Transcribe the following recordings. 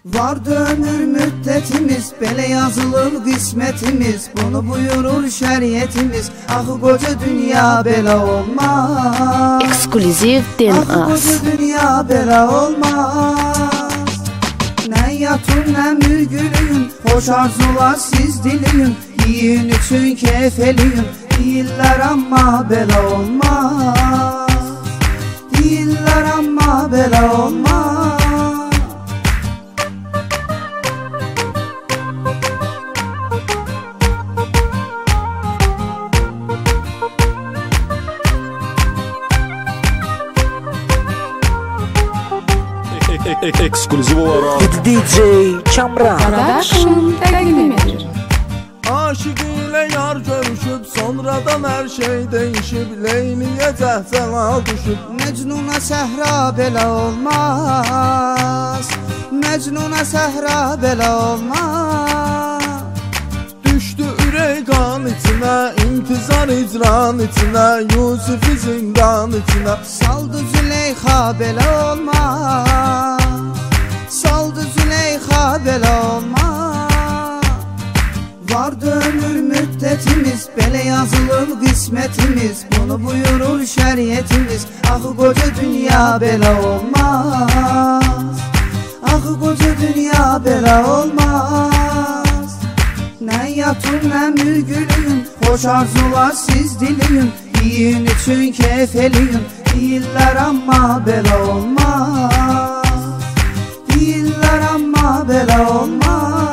Vardı ömür müddetimiz, belə yazılıb qismetimiz. Bunu buyurur şəriətimiz. Axı qoca dünya belə olmaz. Ekskluziv Den Axı qoca dünya belə olmaz. Nə yatın, nə mürgülüyün, xoş arzular siz diliyün. Yiyin üçün keyf eləyin, deyirlər amma belə olmaz. Deyirlər amma belə olmaz. Ekskluziv olaraq DJ Kamran Production təqdim edir. Aşık ilə yar görüşüb, sonradan hər şey değişib. Leyliyə cəhcəla düşüb. Mecnuna səhra belə olmaz. Mecnuna səhra belə olmaz. Düşdü ürək qan içinə, intizar icran içinə, Yusufi zindan içinə. Saldı Züleyxa belə olmaz. Saldı Züleyxa belə olmaz. Vardı ömür müddetimiz, belə yazılıb qismetimiz. Bunu buyurur şəriətimiz. Axı qoca dünya belə olmaz. Axı qoca dünya belə olmaz. Nə yatın, nə mürgülüyün, xoş arzular siz diliyün. Yiyin üçün keyf eləyin, deyirlər amma belə olmaz. Deyirlər amma belə olmaz.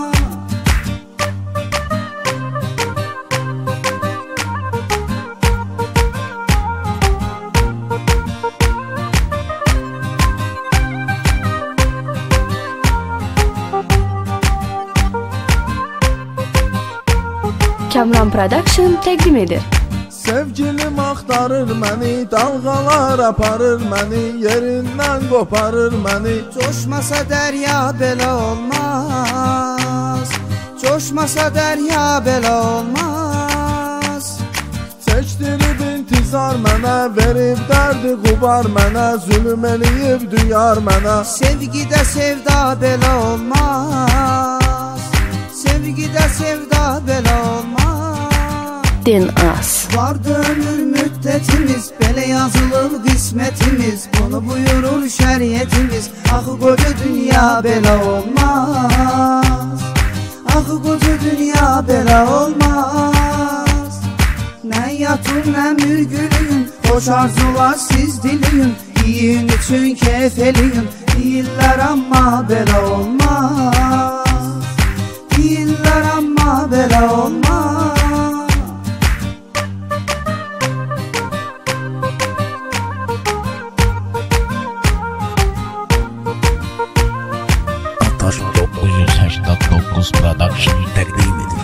Kamran Production təqdim edir. Sevgilim axtarır məni, dalğalar aparır məni, yerindən qoparır məni. Coşmasa dərya belə olmaz. Coşmasa dərya belə olmaz. Çəkdirib intizar mənə, verib dərdi qubar mənə, zülüm eləyib düyar mənə. Sevgidə sevda belə olmaz. Sevgidə sevda belə olmaz. Den Vardı ömür müddetimiz, belə yazılıb qismetimiz. Bunu buyurur şəriətimiz. Axı qoca dünya belə olmaz. Axı qoca dünya belə olmaz. Nə yatın, nə mürgülüyün, xoş arzular siz diliyün. Yiyin üçün keyf eləyin, deyirlər amma belə olmaz. Deyirlər amma belə olmaz. Ataş 989 Production təqdim edir.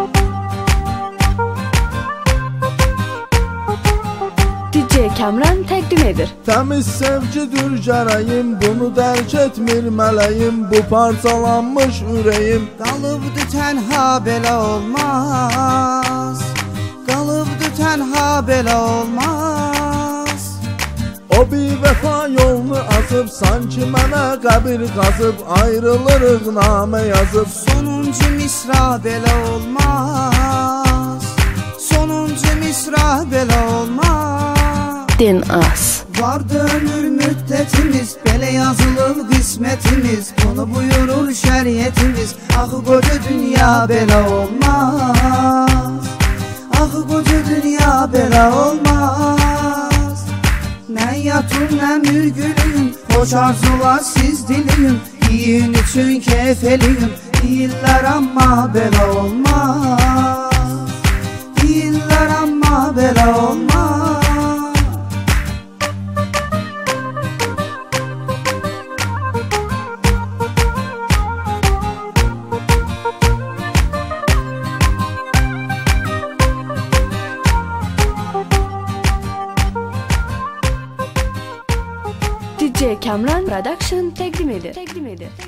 DJ Kamran təqdim edir. Təmiz sevgidir gərəyim, bunu dərk etmir mələyim. Bu parçalanmış ürəyim Qalıbdı tənha belə olmaz. Qalıbdı tənha belə olmaz. O bir vəfa yolunu azıb, sanki mənə qəbir qazıb. Ayrılırıq namə yazıb. Sonuncu misra belə olmaz. Sonuncu misra belə olmaz. Den Vardı ömür müddetimiz, belə yazılıb qismetimiz. Bunu buyurur şəriətimiz. Axı qoca dünya belə olmaz. Axı qoca dünya belə olmaz. Nə yatın, nə mürgülüyün, xoş arzular siz diliyün. Yiyin üçün keyf eləyin, deyirlər amma belə olmaz. Deyirlər amma belə olmaz. DJ Kamran Production təqdim edir.